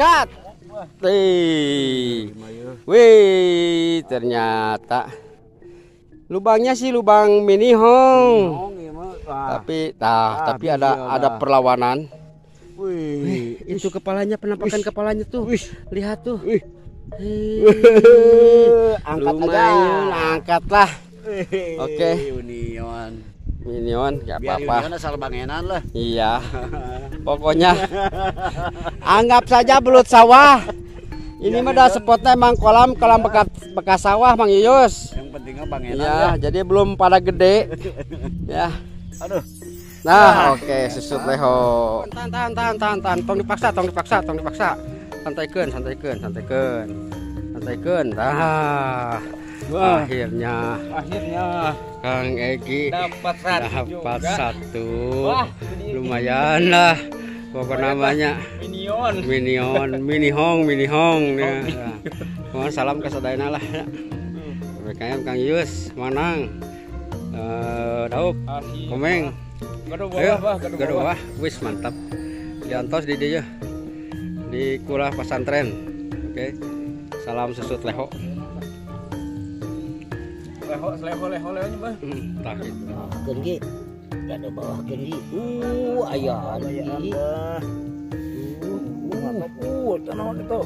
sikat. Wih, ternyata lubangnya sih lubang mini hong. Tapi ada perlawanan. Wih, itu kepalanya, penampakan kepalanya tuh. Lihat tuh. Angkat lumayan, angkatlah. Oke. Minion, gak apa-apa. Asal bangenan lah. Iya. Pokoknya anggap saja belut sawah. Ini mah dah spotnya emang kolam bekas sawah Mang Yuyus. Yang pentingnya bangenan. Ya, jadi belum pada gede. Ya. Aduh. Nah, oke, susut leho. Tahan. Tong dipaksa. Santaikan. Nah. Akhirnya Kang Egi dapat satu. Lumayan lah. Pokok namanya mini hong. Mohon salam ke sadayana lah. PPKM Kang Yus, Manang, Daup, Komeng. Gaduh wah, wis mantap. Diantos di dia di kulah pesantren. Oke. Salam susut leho. Leho nya bah. Tah gitu. Gengi. Ada bawah gengi. Ayah gengi. Mantap. Tanawan itu.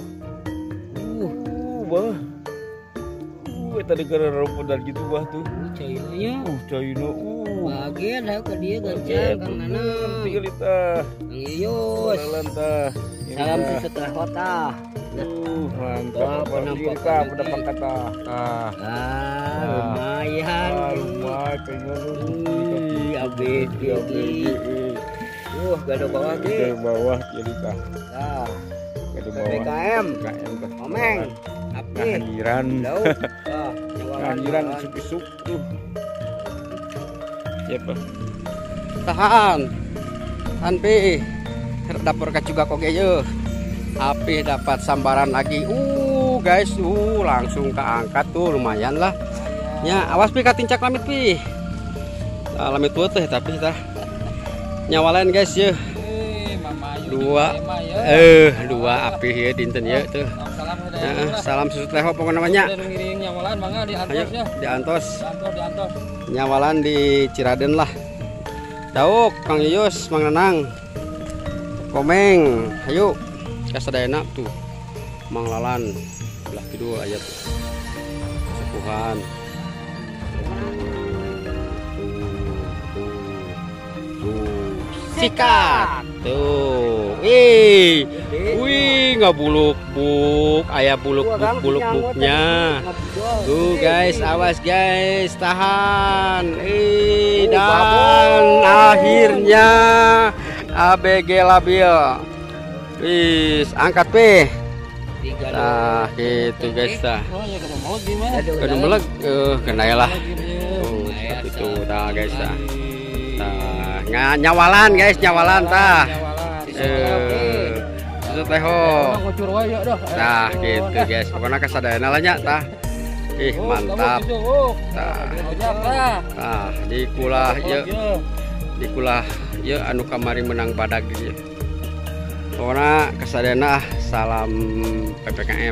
Bah. Tadi gara rumput dan gitu bah tuh. Cairnya. Cairnya. Bagian lah ke dia gancang Kang Nanang. Tiga liter. Kang Yuyus. Salam susut kota. Mantap. Penampakan kata. Lumayan. Abis. Gak ada bawah ge. Ke bawah jadi kah. Nah. Ke bawah. PPKM. Komeng. Kehadiran. Kehadiran isuk-isuk tuh. Siapa? Tahan. Pi. Dapur juga kok ge. Api dapat sambaran lagi. Guys, langsung keangkat tuh, lumayan lah. Ya, awas Pi katincak lamit Pi. Lamit tua teh tapi tah. Nyawalain guys ya. Dua api ya dinten ya tuh. Salam susut leho pokok namanya. Ayo diantos. Nyawalan di Ciraden lah. Dauk Kang Yuyus, Mang Nanang, Komeng, ayo kasadayana tuh. Mang Lalan belah kedua ayat sepuhan. Sikat tuh. Wih nggak buluk-buluk, ayah buluk-buluknya. Tuh guys, awas guys, tahan. Dan akhirnya ABG labil. Wis angkat P. Nah gitu guys dah. Kena melek, kena lah. Seperti itu dah guys dah. Nyawalan guys, nyawalan tah. Susut leho. Nah gitu guys, pokoknya kasadayana lah nya tah. Mantap. Tah di kulah ye anu kamari menang badag dia. Pokoknya kasadayana salam PPKM.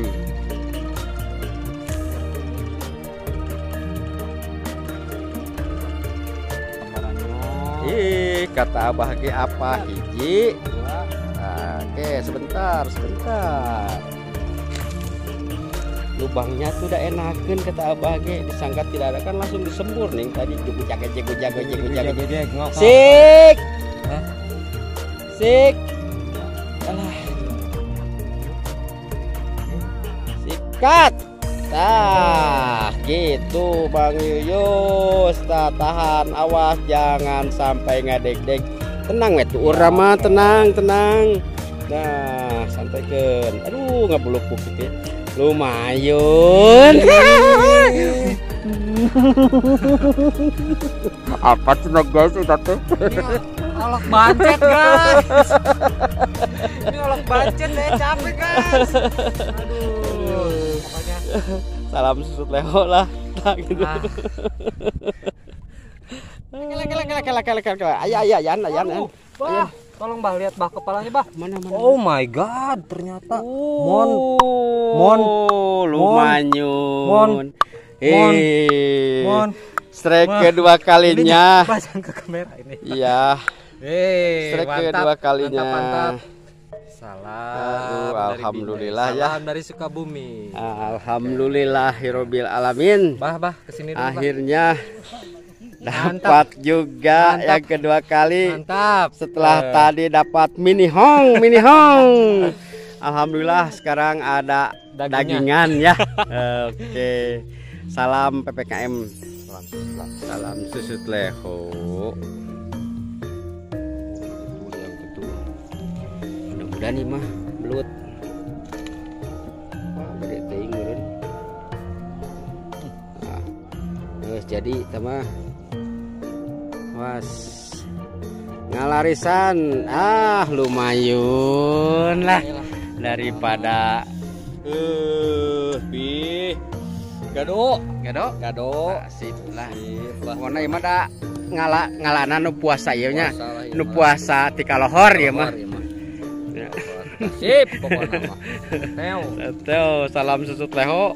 Kata abah ge apa hiji. Oke sebentar. Lubangnya tuh udah enakan kata abah ge, disangka tidak ada kan langsung disembur nih tadi jago. Sik. Alah. Sikat. Tah, gitu Bang Yuyus. Tahan, awas jangan sampai ngadeg-deg. Tenang tuh urama, tenang. Nah, santaikan. Aduh, nggak buluk-buluk gitu. Lumayan. Apa tuh guys itu tuh? Olok bancet guys. Ini olok bancet deh, capek guys. Aduh. Salam susut leho lah. Gitu. Ayan. Tolong bah lihat bah kepalanya bah. Mana? Oh my god, ternyata Mon. Mon. Strike kedua kalinya. Pasang ke kamera ini. Iya. Strike Mantap, kedua kalinya. mantap. Salam. Alhamdulillah dari ya. Salam dari Sukabumi. Alhamdulillahirobbil alamin. Bah kesini dulu. Akhirnya dapat juga yang kedua kali. Mantap. Setelah tadi dapat mini hong. Alhamdulillah sekarang ada dagingan ya. Oke. Salam PPKM. Salam susut leho. Mudah-mudahan nih mah belut. Wah, gede teuing meureun. Nah, terus jadi teman. Was ngalarisan lumayan lah daripada Gado. sip lah pokoknya imah da ngalana nu puasa ieu nya nu puasa ti kalohor ya mah Sip pokoknya mah. Teo salam susut leho